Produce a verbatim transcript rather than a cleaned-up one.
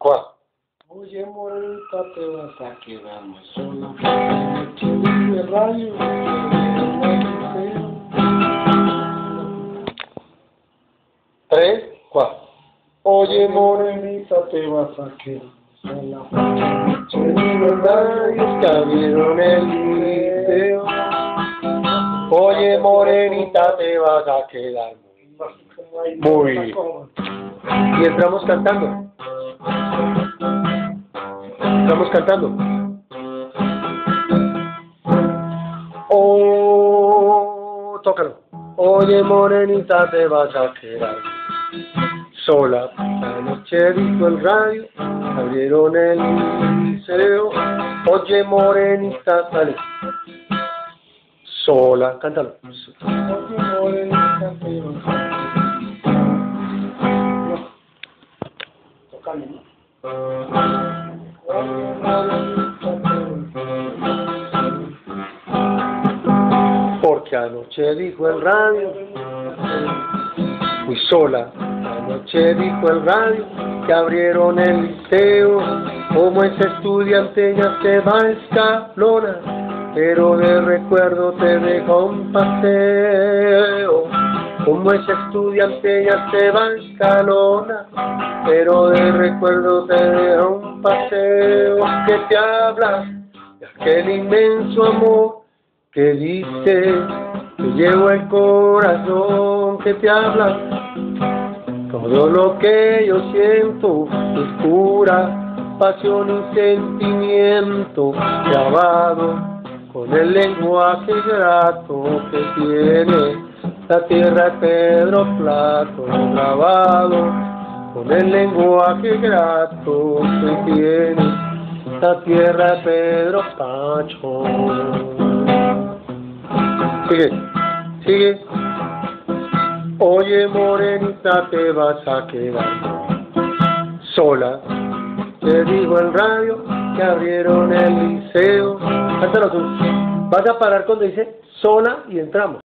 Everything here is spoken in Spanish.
¿Cuál? Oye, morenita, te vas a quedar muy sola. El rayo, ¿Tres? ¿Cuál? oye, morenita, te vas a quedar sola. Los rayos que abrieron el video. Oye, morenita, te vas a quedar muy... Muy. Y entramos cantando. Estamos cantando. Oh, tócalo. Oye, morenita, te vas a quedar sola. La noche dijo el radio, abrieron el liceo. Oye, morenita, dale. Sola, cántalo. Oye, morenita, te vas a quedar. Tócalo, ¿no? Oye, morenita, te vas a quedar. Porque anoche dijo el radio, fui sola. Anoche dijo el radio que abrieron el liceo. Como es estudiante ya se va a Escalona, pero de recuerdo te dejo un paseo. Como es estudiante ya se va a Escalona, pero de recuerdo te dejo un paseo. Que te habla de aquel inmenso amor que dice que llevo el corazón. Que te habla todo lo que yo siento es pura pasión y sentimiento, grabado con el lenguaje grato que tiene la tierra de Pedro Plato, grabado con el lenguaje grato que tiene la tierra de Pedro Pacho. Sigue, sigue. Oye, morenita, te vas a quedar sola. Te digo el radio que abrieron el liceo. Cántalo tú. Vas a parar cuando dice sola y entramos.